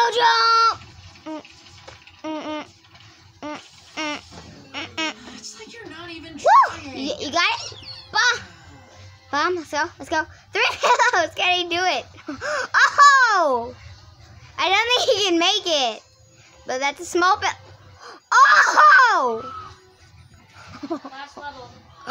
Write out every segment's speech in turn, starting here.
jump. It's like you're not even Woo! trying. You got it? Bomb. Let's go. Let's go. 3 pillows. Can he do it? Oh! I don't think he can make it. But that's a small bit. Oh! Last level.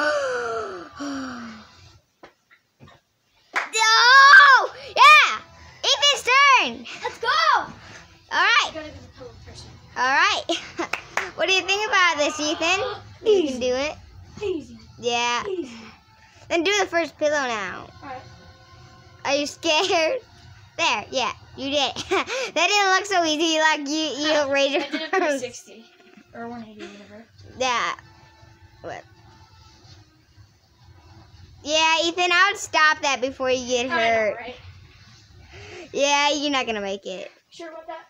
Oh! Yeah! Ethan's turn. Let's go. All right. Gotta get the pillow person. All right. What do you think about this, Ethan? You can do it. Easy. Yeah. Easy. Then do the first pillow now. Alright. Are you scared? There. Yeah. You did. That didn't look so easy. Like you raised your I did a arms. 360. Or 180, whatever. Yeah. What? Yeah, Ethan, I would stop that before you get I know, hurt. right? Yeah, you're not gonna make it. Sure about that?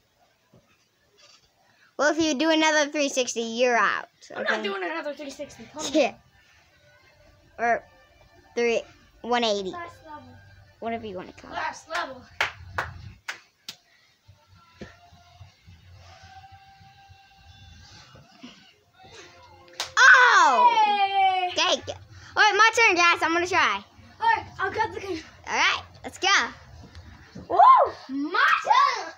Well, if you do another 360, you're out. I'm not doing another 360. Come on. Yeah. Or 180. Last level. Whatever you want to call it. Last level. Oh! Hey! Okay. All right, my turn, guys. I'm gonna try. Alright, I've got the... All right, let's go. Woo! My turn!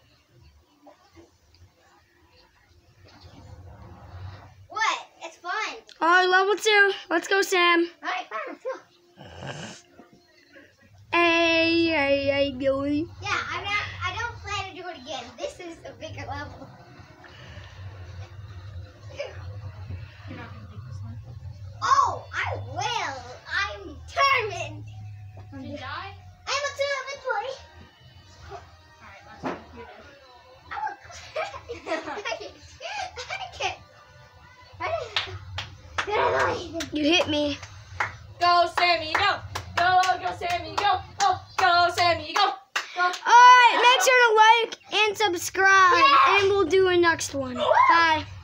What? It's fun. Alright, level 2. Let's go, Sam. All right, fine. Let's go. Hey, Billy. Yeah, I don't plan to do it again. This is a bigger level. You're not gonna take this one. Oh, I will. I'm determined. Did you die? I'm a inventory. Alright, last one. You're dead. You hit me. Go, Sammy, go! Go, Sammy, go! Oh, go, Sammy, go! Go! Alright, make sure to like and subscribe, and we'll do a next one. Bye.